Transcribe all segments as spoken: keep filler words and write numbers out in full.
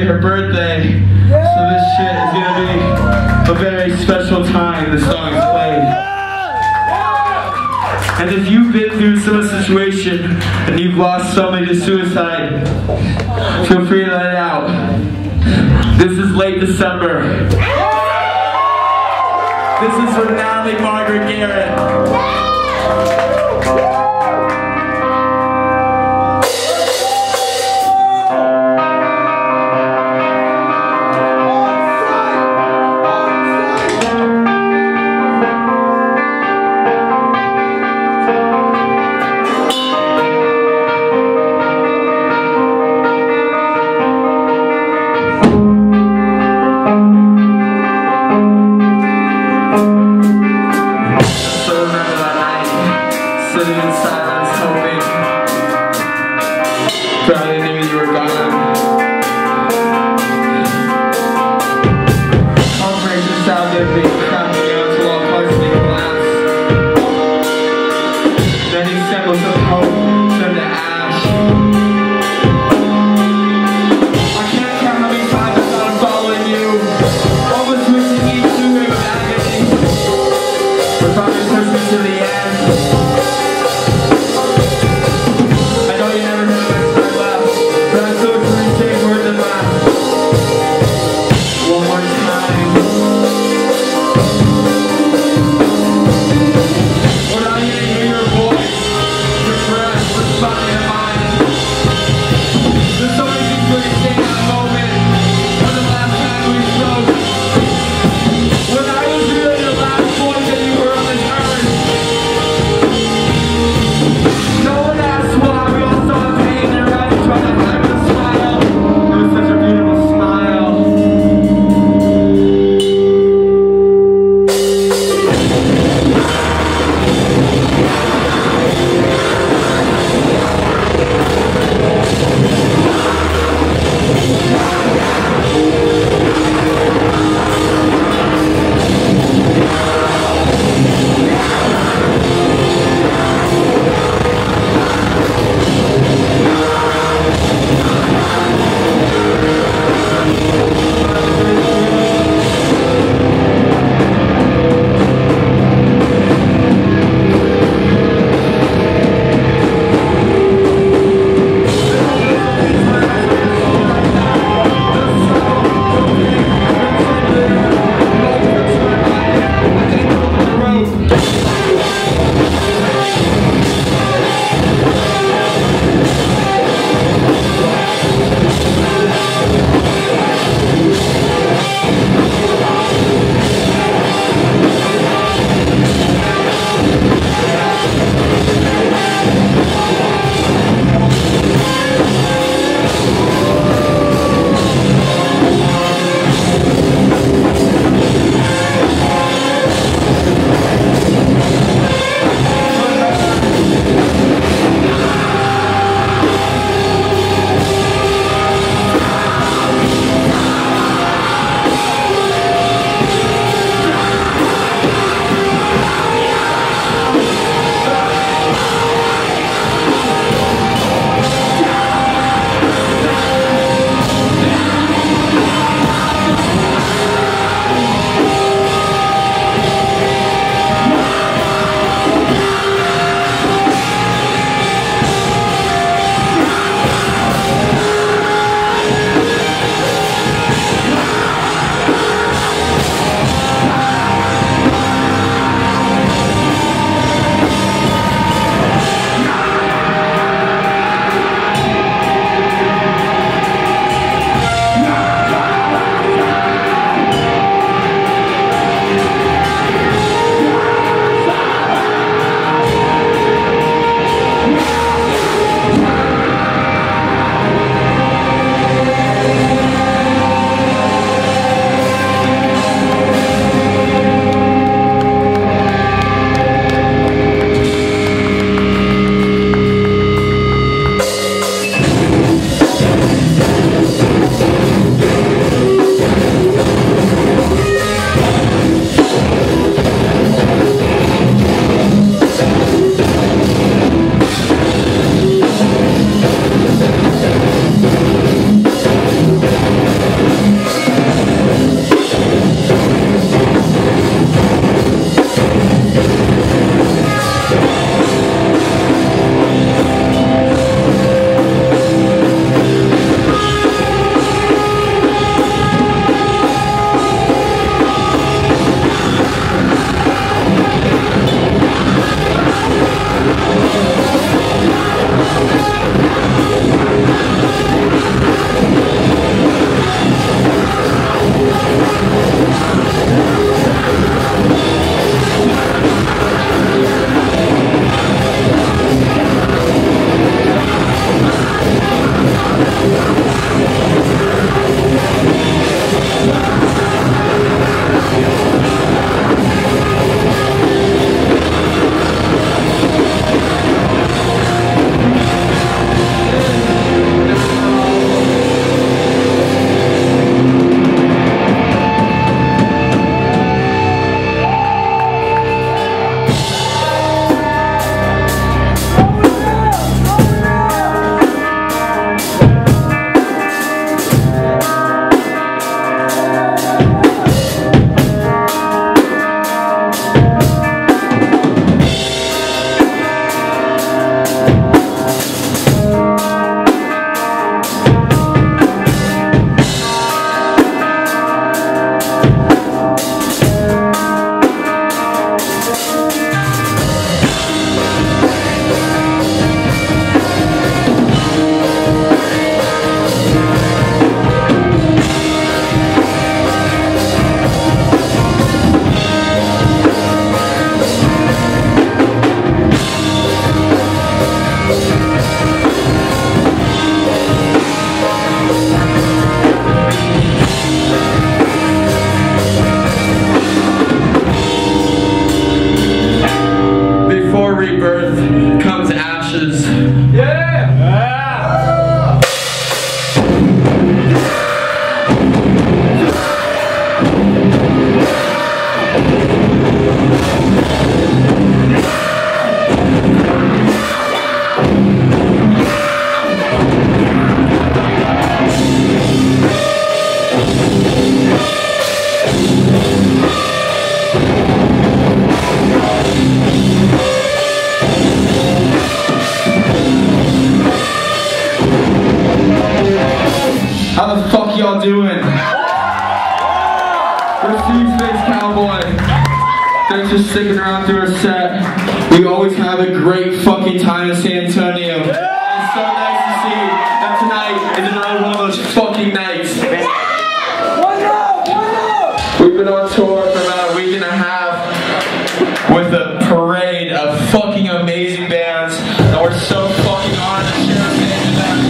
actually her birthday, so this shit is gonna be a very special time. This song is played. And if you've been through some situation and you've lost somebody to suicide, feel free to let it out. This is late December. This is for Natalie Margaret Garrett. Sitting in silence, hoping, but I knew you were gone. Heartbreak just outlived me, crashing out to all parts of the glass. Many symbols of hope turned to ash. I can't count how many times I thought of following you, almost wishing each new wave of agony would finally push me to the end. doing? We're SeeYouSpaceCowboy. Thanks for sticking around through our set. We always have a great fucking time in San Antonio. It's so nice to see that tonight is another one of those fucking nights. We've been on tour for about a week and a half with a parade of fucking amazing bands, and we're so fucking honored to share a stage with them.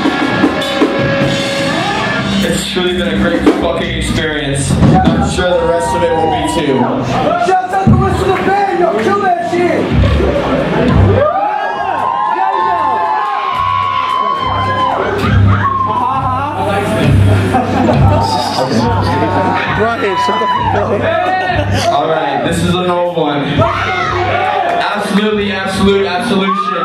It's truly been a great fucking experience. I'm sure the rest of it will be too. Shout out the rest of the band, yo, kill that shit! Right, shut the fuck up. Alright, this is an old one. Absolutely, absolute, absolution.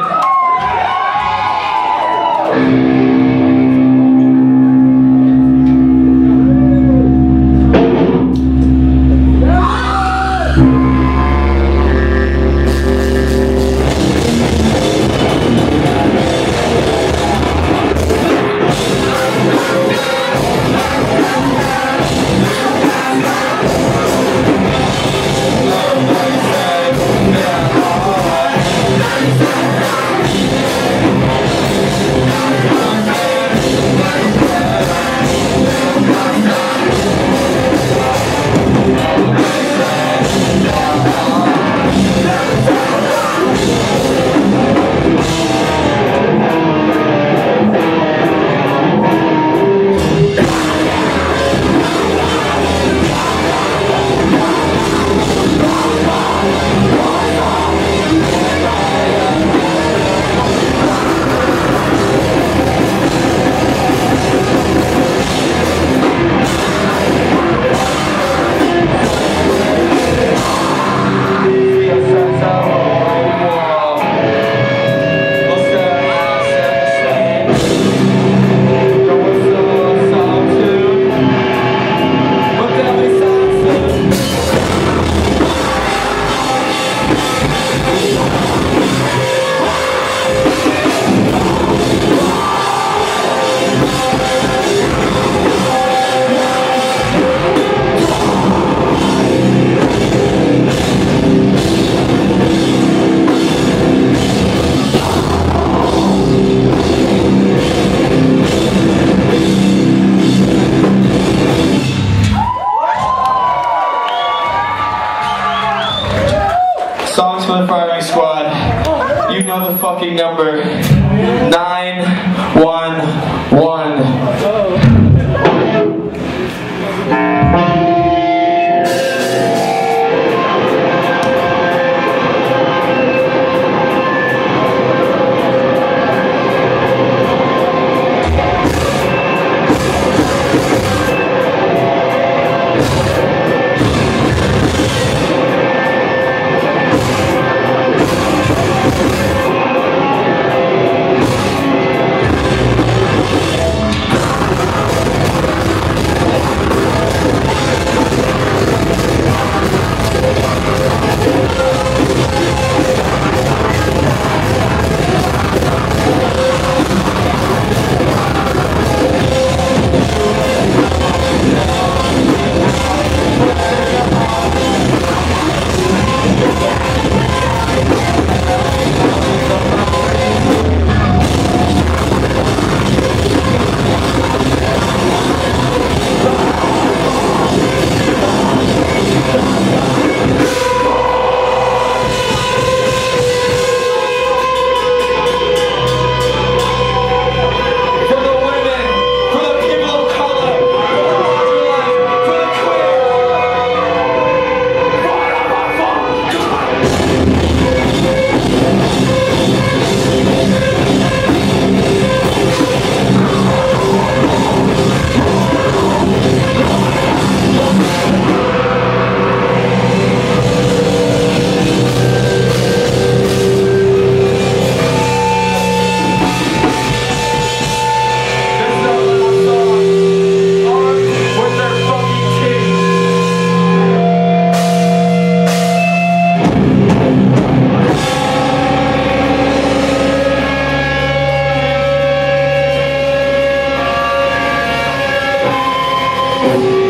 Songs for the firing squad. You know the fucking number. nine one one. Antonio.